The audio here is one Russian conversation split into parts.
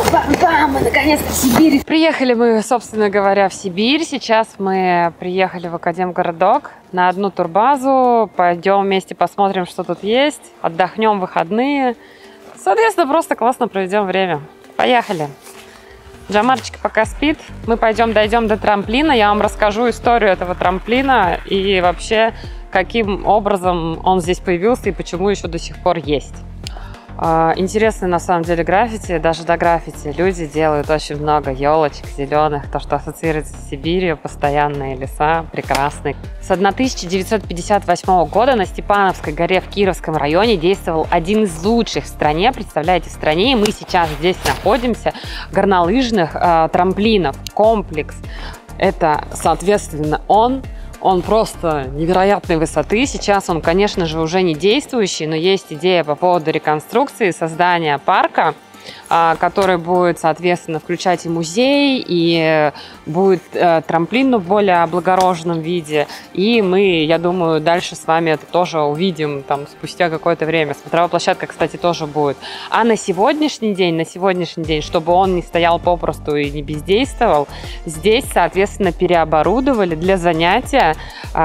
Бам-бам-бам! Мы наконец-то в Сибири. Приехали мы, собственно говоря, в Сибирь. Сейчас мы приехали в Академгородок на одну турбазу. Пойдем вместе посмотрим, что тут есть. Отдохнем в выходные. Соответственно, просто классно проведем время. Поехали! Джамарчик пока спит. Мы дойдем до трамплина. Я вам расскажу историю этого трамплина и вообще, каким образом он здесь появился и почему еще до сих пор есть. Интересно на самом деле граффити, даже до граффити люди делают очень много елочек зеленых, то, что ассоциируется с Сибирью, постоянные леса, прекрасные. С 1958 года на Степановской горе в Кировском районе действовал один из лучших в стране, представляете, в стране, и мы сейчас здесь находимся, горнолыжных трамплинов, комплекс. Это, соответственно, он просто невероятной высоты. Сейчас он, конечно же, уже не действующий, но есть идея по поводу реконструкции, создания парка, который будет, соответственно, включать и музей, и будет трамплин, но в более облагороженном виде. И мы, я думаю, дальше с вами это тоже увидим там спустя какое-то время. Смотровая площадка, кстати, тоже будет. А на сегодняшний день, чтобы он не стоял попросту и не бездействовал, здесь, соответственно, переоборудовали для занятия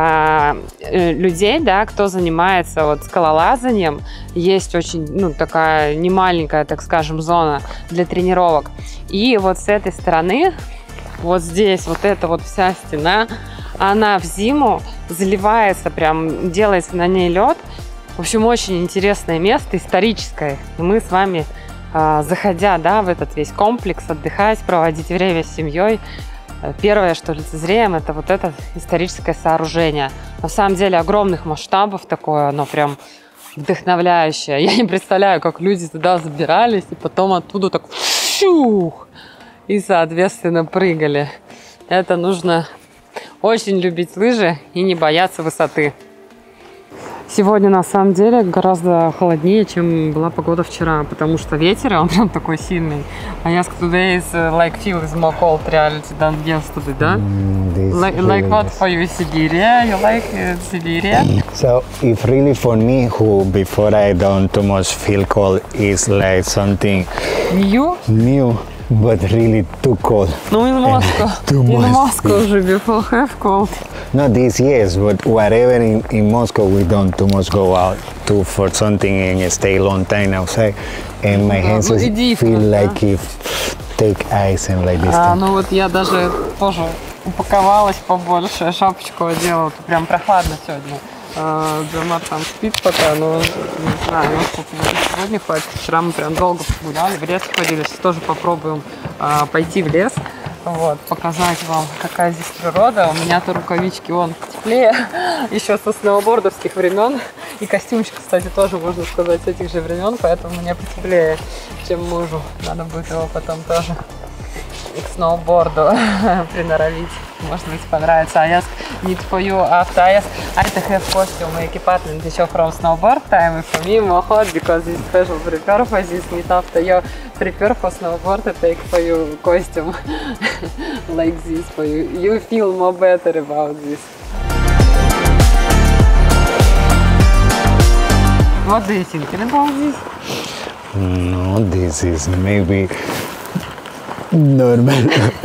людей, да, кто занимается вот скалолазанием. Есть очень, такая немаленькая, так скажем, зона для тренировок. И вот с этой стороны, вот здесь, вот эта вот вся стена, она в зиму заливается, прям делается на ней лед. В общем, очень интересное место, историческое. И мы с вами, заходя, да, в этот весь комплекс, отдыхать, проводить время с семьей, первое, что лицезреем, это вот это историческое сооружение. На самом деле огромных масштабов такое, оно прям вдохновляющее. Я не представляю, как люди туда забирались и потом оттуда так шух, и, соответственно, прыгали. Это нужно очень любить лыжи и не бояться высоты. Сегодня, на самом деле, гораздо холоднее, чем была погода вчера, потому что ветер, он прям такой сильный. I asked today is like feel is more cold reality than yesterday, да? Like what for you, Siberia? You like Siberia? So, if really for me, who before I don't too much feel cold is like something new, but really too cold. No, in Moscow. In Moscow уже before have cold. No, this yes, but whatever in Moscow we don't too much go out for something and stay a long time outside, and my hands feel like if take ice and like this. Ну вот я даже тоже упаковалась побольше, шапочку одела, прям прохладно сегодня. Джамар там спит пока, но не знаю, насколько сегодня хватит. Вчера мы прям долго погуляли, в лес ходили, сейчас тоже попробуем пойти в лес. Вот, показать вам, какая здесь природа. У меня-то рукавички вон теплее, еще со сноубордовских времен. И костюмчик, кстати, тоже, можно сказать, с этих же времен, поэтому мне потеплее, чем мужу. Надо будет его потом тоже к сноуборду приноровить. Может быть, понравится. I ask need for you after I to have costume equipment еще from snowboard time. For me more hot because this special prepare for this. Need after you prepare for snowboard to take for you costume like this for you. You feel more better about this. What do you think about this? No, this is maybe normal.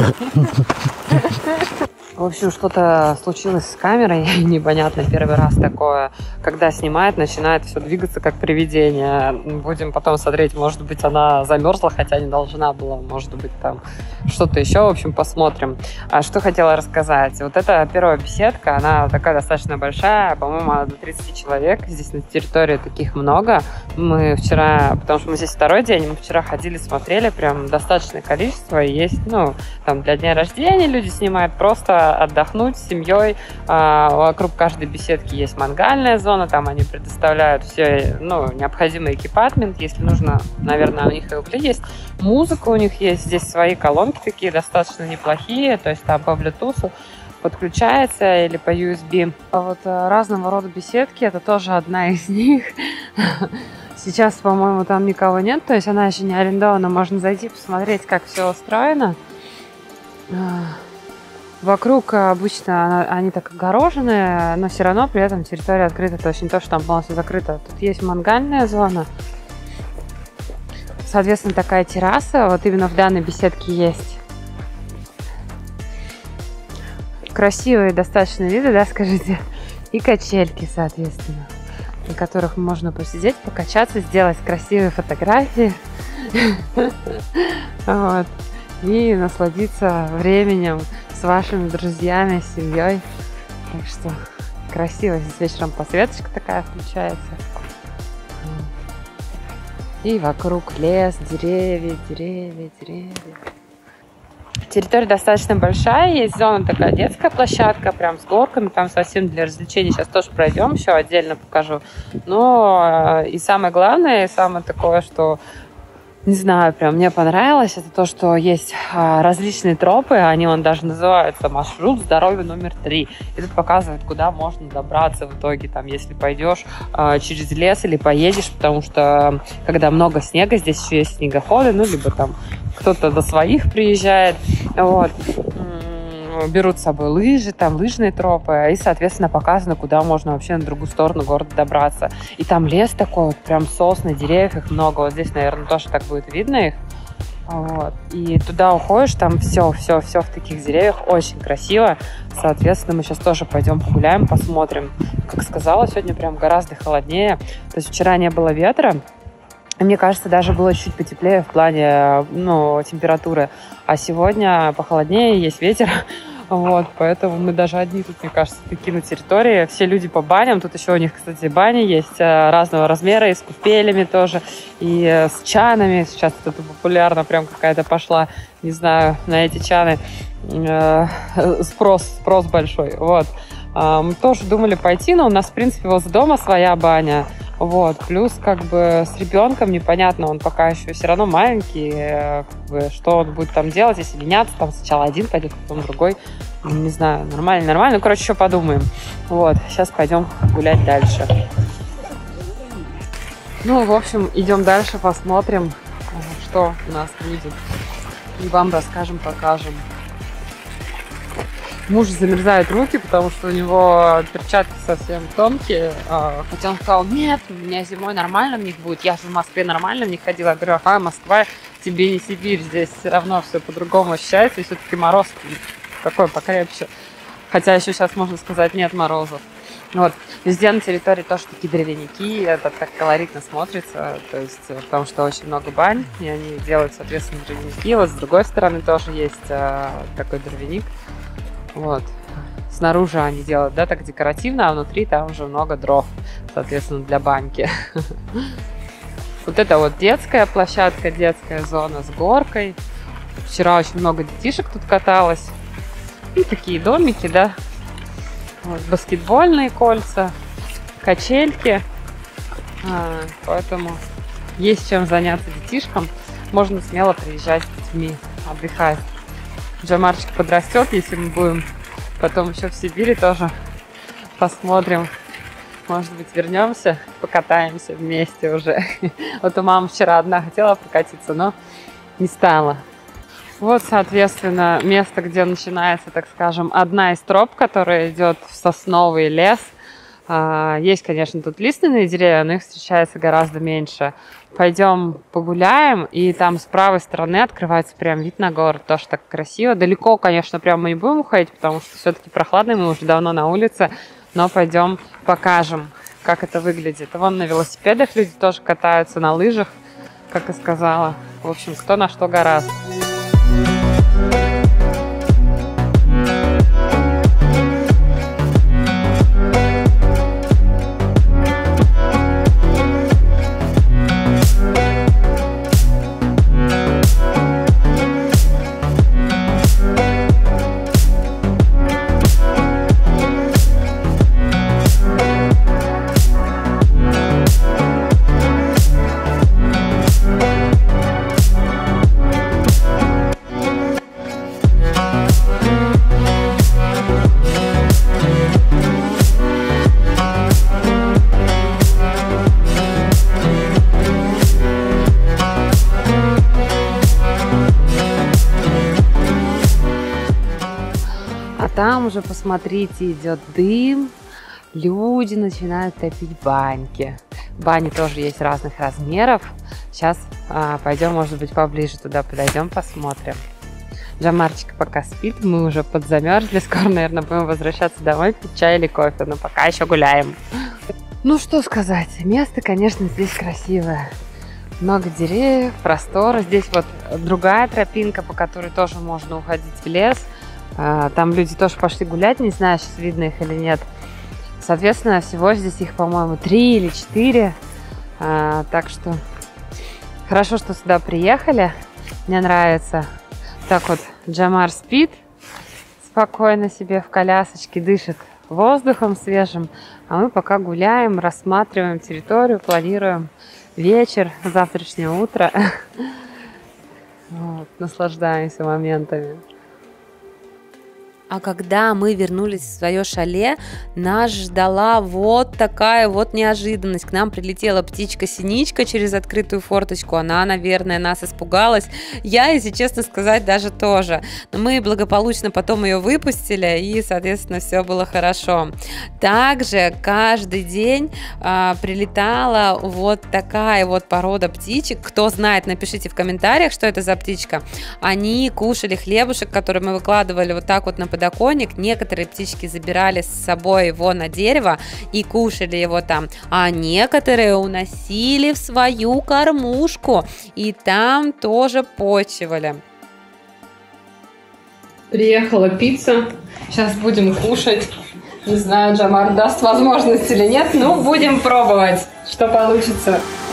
В общем, что-то случилось с камерой, непонятно, первый раз такое. Когда снимает, начинает все двигаться как привидение. Будем потом смотреть, может быть, она замерзла, хотя не должна была, может быть, там что-то еще, в общем, посмотрим. А что хотела рассказать. Вот эта первая беседка, она такая достаточно большая, по-моему, до 30 человек. Здесь на территории таких много. Мы вчера, потому что мы здесь второй день, мы вчера ходили, смотрели, прям достаточное количество. И есть, там для дня рождения люди снимают, просто отдохнуть с семьей. Вокруг каждой беседки есть мангальная зона, там они предоставляют все, необходимый экипатмент, если нужно, наверное, у них и угли есть. Музыка у них есть, здесь свои колонки такие достаточно неплохие, то есть там по Bluetooth подключается или по USB. А вот разного рода беседки, это тоже одна из них. Сейчас, по-моему, там никого нет, то есть она еще не арендована, можно зайти посмотреть, как все устроено. Вокруг обычно они так огорожены, но все равно при этом территория открыта. То есть не то, что там полностью закрыта. Тут есть мангальная зона. соответственно, такая терраса. Вот именно в данной беседке есть. Красивые достаточно виды, да, скажите? И качельки, соответственно, на которых можно посидеть, покачаться, сделать красивые фотографии. Вот. И насладиться временем с вашими друзьями, с семьей. Так что красиво. Здесь вечером подсветочка такая включается. И вокруг лес, деревья, деревья, деревья. Территория достаточно большая. Есть зона такая, детская площадка, прям с горками. Там совсем для развлечений. Сейчас тоже пройдем, еще отдельно покажу. Но и самое главное, и самое такое, что... Не знаю, прям мне понравилось, это то, что есть различные тропы, они вон даже называются маршрут здоровья номер 3. И тут показывает, куда можно добраться в итоге, там, если пойдешь через лес или поедешь, потому что когда много снега, здесь еще есть снегоходы, ну, либо там кто-то до своих приезжает, вот. Берут с собой лыжи, там лыжные тропы, и, соответственно, показано, куда можно вообще на другую сторону города добраться. И там лес такой, вот прям сосны, деревьев, их много. Вот здесь, наверное, тоже так будет видно их. Вот. И туда уходишь, там все в таких деревьях, очень красиво. Соответственно, мы сейчас тоже пойдем погуляем, посмотрим. Как сказала, сегодня прям гораздо холоднее. То есть вчера не было ветра. Мне кажется, даже было чуть потеплее в плане, ну, температуры. А сегодня похолоднее, есть ветер. Вот, поэтому мы даже одни тут, мне кажется, такие на территории. Все люди по баням. Тут еще у них, кстати, бани есть разного размера, и с купелями тоже, и с чанами. Сейчас это популярно, прям какая-то пошла, не знаю, на эти чаны. Спрос большой. Вот. Мы тоже думали пойти, но у нас, в принципе, возле дома своя баня. Вот, плюс как бы с ребенком непонятно, он пока еще все равно маленький, как бы, что он будет там делать, если меняться, там сначала один пойдет, потом другой, не знаю, нормально, ну, короче, еще подумаем. Вот, сейчас пойдем гулять дальше. Ну, в общем, идем дальше, посмотрим, что у нас будет, и вам расскажем, покажем. Муж замерзает руки, потому что у него перчатки совсем тонкие. Хотя он сказал, нет, у меня зимой нормально в них будет. Я же в Москве нормально в них ходила. Я говорю, ага, Москва, тебе не Сибирь. Здесь все равно все по-другому ощущается. И все-таки мороз такой покрепче. Хотя еще сейчас можно сказать, нет морозов. Вот. Везде на территории тоже такие дровяники. Это так колоритно смотрится. То есть, потому что очень много бань. И они делают, соответственно, дровяники. Вот с другой стороны тоже есть такой дровяник. Вот. Снаружи они делают, да, так декоративно, а внутри там уже много дров, соответственно, для баньки. Вот это вот детская площадка, детская зона с горкой. Вчера очень много детишек тут каталось. И такие домики, да. Вот, баскетбольные кольца, качельки. Поэтому есть чем заняться детишкам. Можно смело приезжать с детьми, отдыхать. Уже Марчик подрастет, если мы будем потом еще в Сибири тоже посмотрим. Может быть, вернемся, покатаемся вместе уже. Вот у мамы вчера одна хотела прокатиться, но не стала. Вот, соответственно, место, где начинается, так скажем, одна из троп, которая идет в сосновый лес. Есть, конечно, тут лиственные деревья, но их встречается гораздо меньше. Пойдем погуляем, и там с правой стороны открывается прям вид на город. Тоже так красиво. Далеко, конечно, прям мы не будем уходить, потому что все-таки прохладно, мы уже давно на улице. Но пойдем покажем, как это выглядит. Вон на велосипедах люди тоже катаются, на лыжах, как и сказала. В общем, кто на что гораздо. Там уже, посмотрите, идет дым, люди начинают топить баньки. Бани тоже есть разных размеров. Сейчас пойдем, может быть, поближе туда подойдем, посмотрим. Джамарчик пока спит, мы уже подзамерзли, скоро, наверное, будем возвращаться домой, пить чай или кофе, но пока еще гуляем. Ну, что сказать, место, конечно, здесь красивое. Много деревьев, простора. Здесь вот другая тропинка, по которой тоже можно уходить в лес. Там люди тоже пошли гулять, не знаю, сейчас видно их или нет. Соответственно, всего здесь их, по-моему, 3 или 4. Так что хорошо, что сюда приехали. Мне нравится. Так вот, Джамар спит спокойно себе в колясочке, дышит воздухом свежим. А мы пока гуляем, рассматриваем территорию, планируем вечер, завтрашнее утро. Вот, наслаждаемся моментами. А когда мы вернулись в свое шале, нас ждала вот такая вот неожиданность. К нам прилетела птичка-синичка через открытую форточку. Она, наверное, нас испугалась. Я, если честно сказать, даже тоже. Но мы благополучно потом ее выпустили, и, соответственно, все было хорошо. Также каждый день прилетала вот такая вот порода птичек. Кто знает, напишите в комментариях, что это за птичка. Они кушали хлебушек, который мы выкладывали вот так вот на подоконник. Некоторые птички забирали с собой его на дерево и кушали его там, а некоторые уносили в свою кормушку и там тоже почивали. Приехала пицца, сейчас будем кушать. Не знаю, Джамар даст возможность или нет, но будем пробовать, что получится.